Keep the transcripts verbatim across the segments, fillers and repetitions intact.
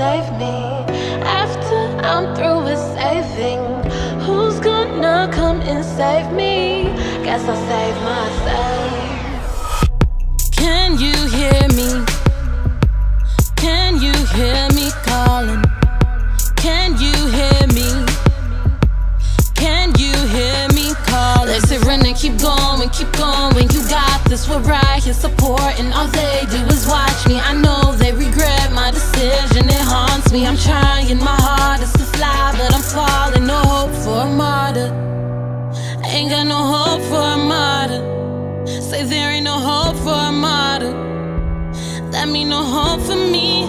save me? After I'm through with saving, who's gonna come and save me? Guess I'll save myself. Can you hear me? Can you hear me calling? Can you hear me? Can you hear me calling? Let's sit and keep going, keep going. You got this, we're right here supporting. All they do is watch me. I know they regret my decision, it haunts me. I'm trying my hardest to fly, but I'm falling. No hope for a martyr. Ain't got no hope for a martyr. Say there ain't no hope for a martyr. That mean no hope for me.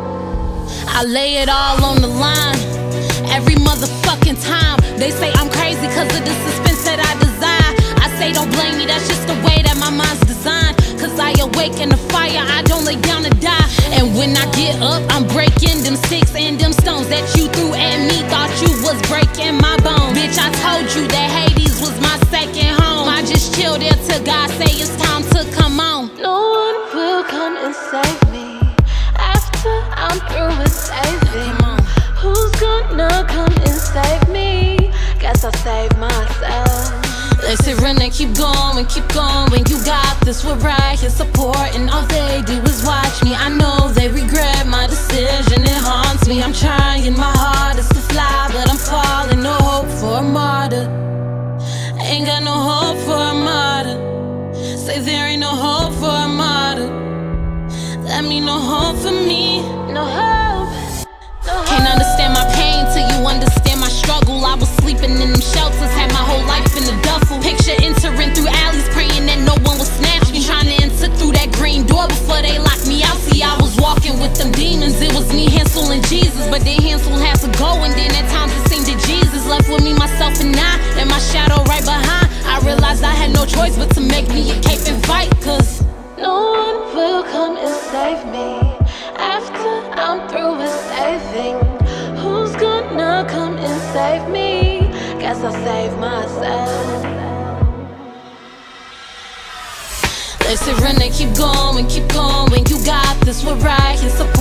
I lay it all on the line every motherfucking time. They say I'm crazy cause of the suspense that I design. I say don't blame me, that's just the way that my mind's designed. Cause I awake in the fire, I don't lay down to die. And when I get up, I'm breaking them sticks and them stones that you threw at me. Thought you was breaking my bones. Bitch, I told you that Hades was my second home. I just chill there till God say it's time to come on. No one will come and save me after I'm through with saving. Who's gonna come and save me? Guess I'll save myself. Let's sit and keep going, keep going. You got this, we're right here supporting. All they do is watch me. I know they regret my decision, it haunts me. I'm trying my hardest to fly, but I'm falling. No hope for a martyr. Ain't got no hope for a martyr. Say there ain't no hope for a martyr. That mean no hope for me. No hope, no hope. Can't understand my pain till you understand my struggle. I was sleeping in them shelters, had my whole life in the duffel. Picture entering through alleys, praying that no one will snatch me. Trying to enter through that green door before they locked me out. See, I was walking with them demons. It was me, Hansel, and Jesus. But then Hansel had to go, and then at times it seemed that Jesus left with me, myself, and I, and my shadow right behind. I realized I had no choice but to make me a cape and fight. Cause no one will come and save me after I'm through with saving. Who's gonna come and save me? Guess I'll save myself. let's sit and keep going, keep going. You got this, we're right here supporting.